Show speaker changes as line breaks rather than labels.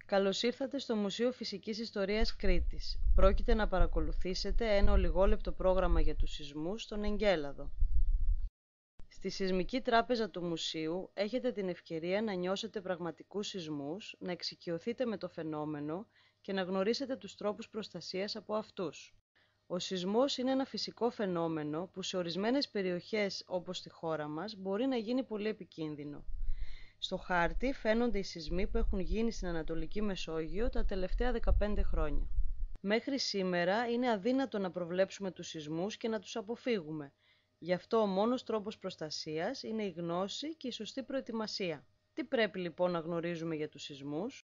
Καλώς ήρθατε στο Μουσείο Φυσικής Ιστορίας Κρήτης. Πρόκειται να παρακολουθήσετε ένα ολιγόλεπτο πρόγραμμα για τους σεισμούς στον Εγκέλαδο. Στη Σεισμική Τράπεζα του Μουσείου έχετε την ευκαιρία να νιώσετε πραγματικούς σεισμούς, να εξοικειωθείτε με το φαινόμενο και να γνωρίσετε τους τρόπους προστασίας από αυτούς. Ο σεισμός είναι ένα φυσικό φαινόμενο που σε ορισμένες περιοχές όπως στη χώρα μας μπορεί να γίνει πολύ επικίνδυνο. Στο χάρτη φαίνονται οι σεισμοί που έχουν γίνει στην Ανατολική Μεσόγειο τα τελευταία 15 χρόνια. Μέχρι σήμερα είναι αδύνατο να προβλέψουμε τους σεισμούς και να τους αποφύγουμε. Γι' αυτό ο μόνος τρόπος προστασίας είναι η γνώση και η σωστή προετοιμασία. Τι πρέπει λοιπόν να γνωρίζουμε για τους σεισμούς?